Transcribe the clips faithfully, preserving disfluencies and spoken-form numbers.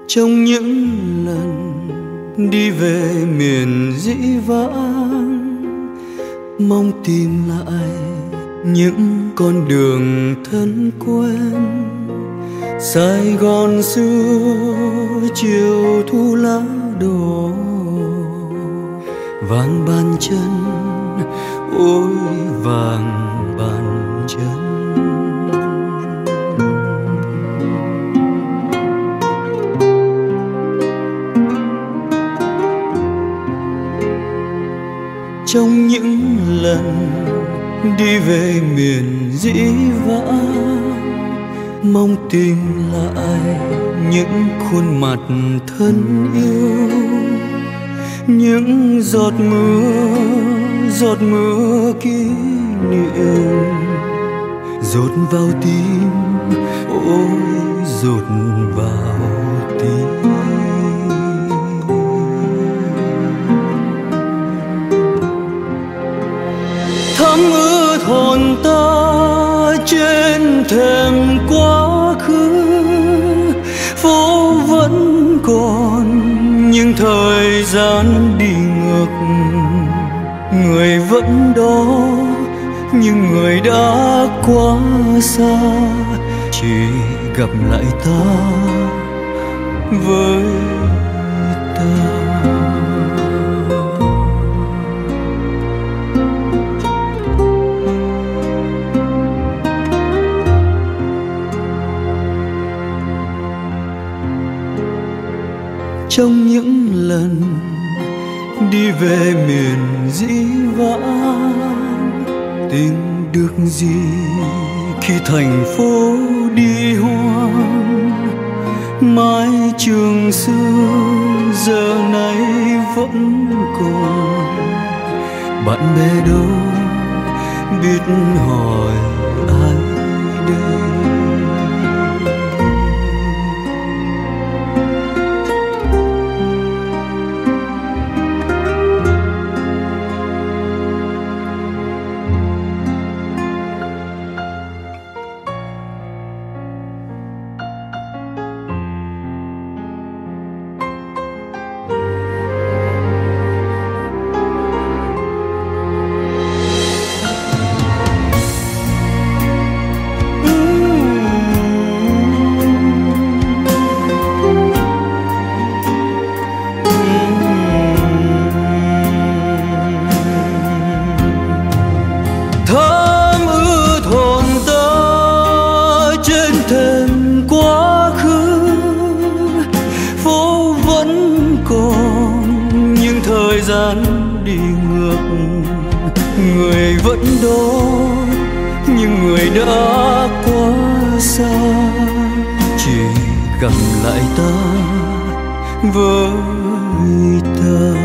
Trong những lần đi về miền dĩ vãng, mong tìm lại những con đường thân quen. Sài Gòn xưa chiều thu lá đổ, vàng bàn chân, ôi vàng bàn chân. Trong những lần đi về miền dĩ vãng, mong tìm lại những khuôn mặt thân yêu, những giọt mưa, giọt mưa kỷ niệm dột vào tim, ôi dột vào tim. Thấm ướt hồn ta trên thềm quá khứ, phố vẫn còn nhưng thời gian đi ngược. Người vẫn đó nhưng người đã quá xa, chỉ gặp lại ta với ta. Trong những lần đi về miền dĩ vãng, tìm được gì khi thành phố đi hoang. Mái trường xưa giờ này vẫn còn, bạn bè đâu biết hỏi ai đây. Đi ngược, người vẫn đó nhưng người đã quá xa, chỉ gặp lại ta với ta.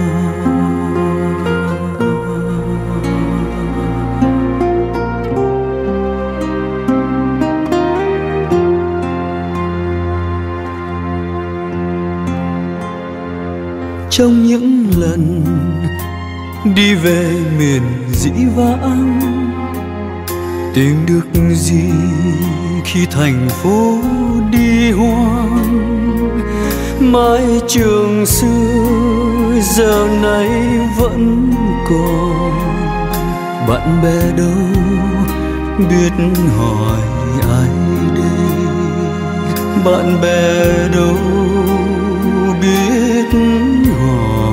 Trong những lần đi về miền dĩ vãng, tìm được gì khi thành phố đi hoang. Mái trường xưa giờ này vẫn còn, bạn bè đâu biết hỏi ai đây. Bạn bè đâu biết hỏi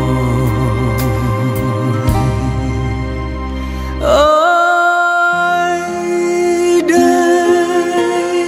ai đây.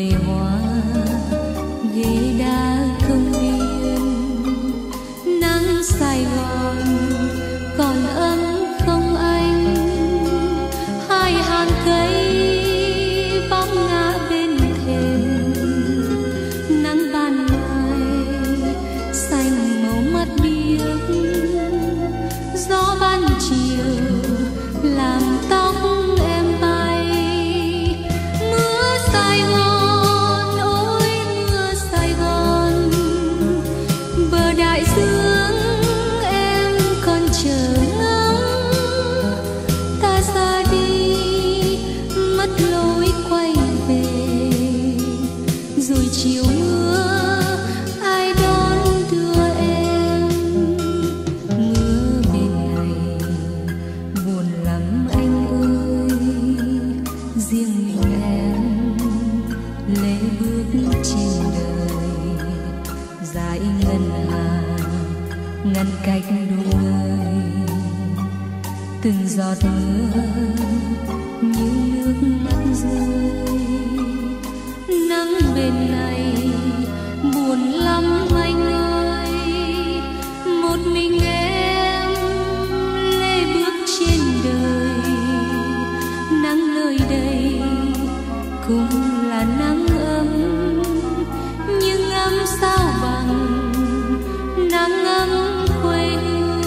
quầy hoa ghế đá công viên. Nắng Sài Gòn còn ấm không anh, hai hàng cây bóng ngã bên thềm. Nắng ban mai xanh màu mắt biếc, gió ban chiều làm tóc em bay. Mưa Sài Gòn ôi mưa Sài Gòn, bờ đại dương em còn chờ ngóng. Ta ra đi mất lối quay về, rồi chiều mưa ai đón đưa em. Mưa bên này buồn lắm anh ơi, riêng mình em lê bước trên đời. Dải ngân hà ngăn cách đôi người, từng giọt mưa như nước mắt rơi. Nắng bên này buồn lắm anh ơi, một mình em lê bước trên đời. Nắng nơi đây cũng là nắng ấm, nhưng ấm sao bằng nắng ấm quê hương.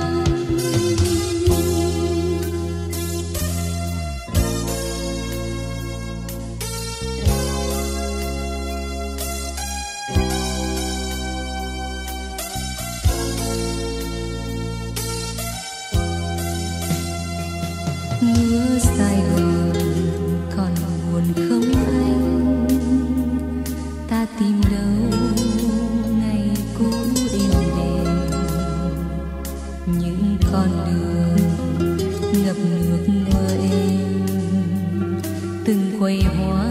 Mưa Sài Gòn còn buồn không anh, ta tìm đâu ngày cũ êm đềm. Những con đường ngập nước mưa êm, từng quầy hoa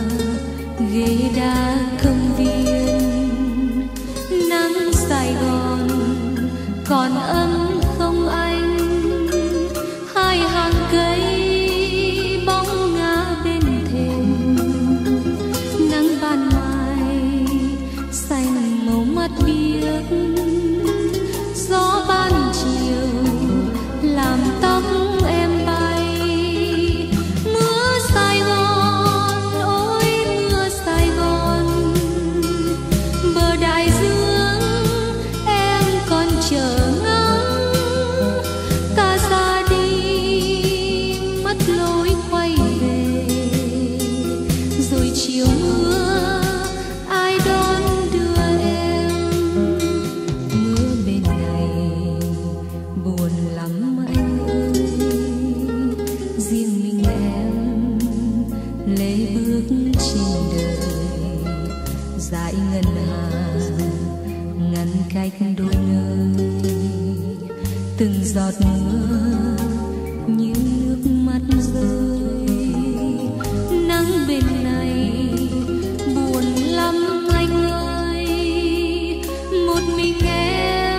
ghế đá công viên. Nắng Sài Gòn còn ấm không anh, hai hàng cây bóng ngã bên thềm. Nắng ban mai xanh màu mắt biếc, gió ban chiều làm tóc em bay. Mưa Sài Gòn ôi mưa Sài Gòn, bờ đại dương em còn chờ ngóng. Ta ra đi mất lối quay về, rồi chiều mưa ai đón đưa em. Mưa bên này buồn lắm anh ơi, riêng mình em lê bước trên đời. Dải ngân hà ngăn cách đôi nơi, từng giọt mưa như nước mắt rơi. Nắng bên này buồn lắm anh ơi, một mình em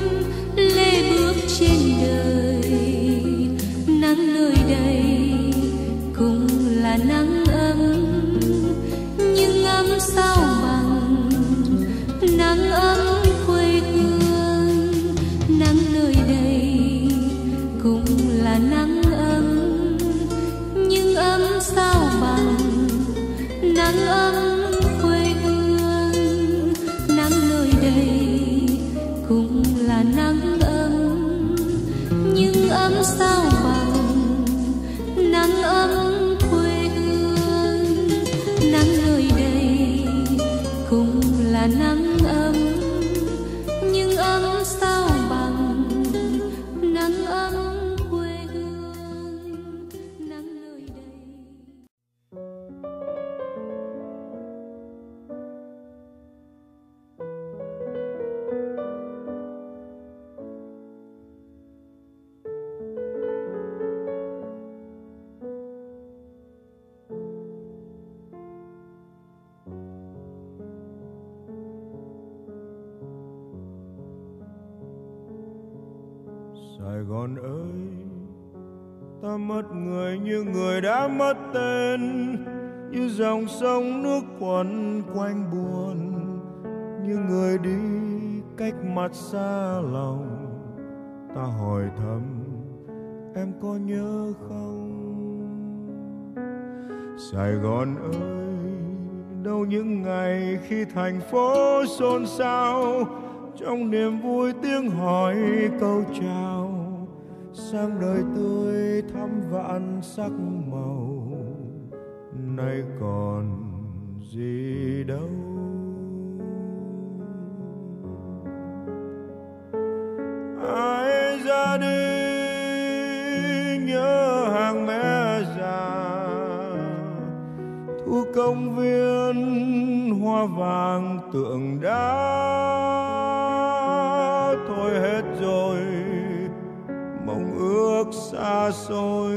lê bước trên đời. Nắng nơi đây cũng là nắng ấm, nhưng ấm sao bằng nắng ấm quê hương. Nắng nơi đây cũng là nắng ấm, nhưng ấm sao bằng nắng ấm quê hương. Nắng nơi đây cũng là nắng ấm, nhưng ấm sao bằng nắng ấm quê hương. Nắng nơi đây cũng là nắng ấm, nhưng ấm sao bằng nắng ấm quê hương. Nắng nơi đây. Sài Gòn ơi, ta mất người như người đã mất tên. như dòng sông nước quẩn quanh buồn, như người đi cách mặt xa lòng. Ta hỏi thầm em có nhớ không? Sài Gòn ơi, đâu những ngày khi thành phố xôn xao, trong niềm vui tiếng hỏi câu chào, sang đời tươi thắm vạn sắc màu, nay còn gì đâu. Ai ra đi nhớ hàng mẹ già, thu công viên hoa vàng tượng đá. Thôi hết rồi mong ước xa xôi,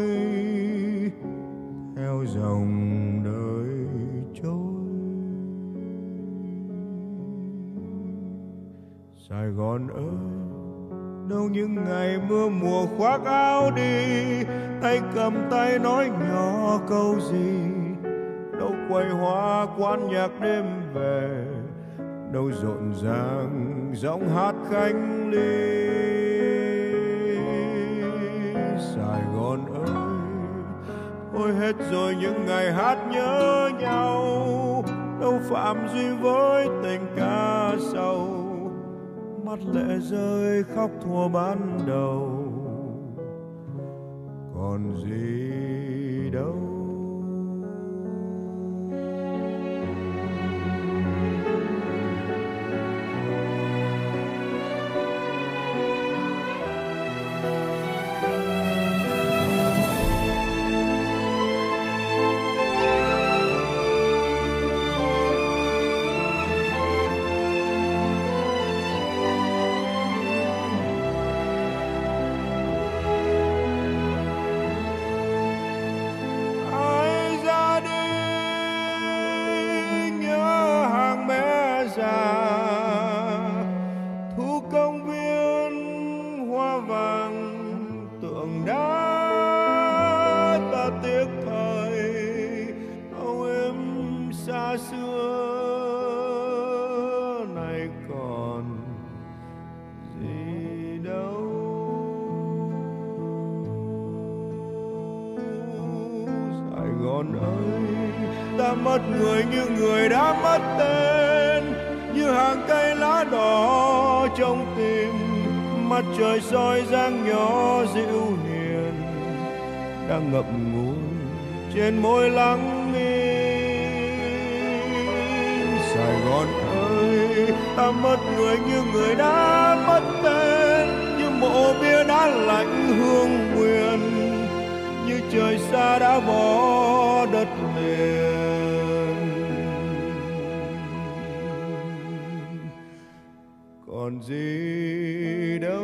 theo dòng đời trôi. Sài Gòn ơi, đâu những ngày mưa mùa khoác áo đi, tay cầm tay nói nhỏ câu gì. Đâu quầy hoa quán nhạc đêm về, đâu rộn ràng giọng hát khánh ly. Sài Gòn ơi, thôi hết rồi những ngày hát nhớ nhau, đâu phạm duy với tình ca sầu, mắt lệ rơi khóc thua ban đầu, còn gì đâu. Thu công viên hoa vàng tượng đá. Ta tiếc thời âu êm xa xưa, này còn gì đâu. Sài Gòn ơi, ta mất người như người đã mất tên, như hàng cây lá đỏ trong tim. Mặt trời soi dáng nhỏ dịu hiền, đang ngậm ngùi trên môi lắng im. Sài Gòn ơi, ta mất người như người đã mất tên, như mộ bia đá lạnh hương nguyên, như trời xa đã bỏ đất liền, còn gì đâu.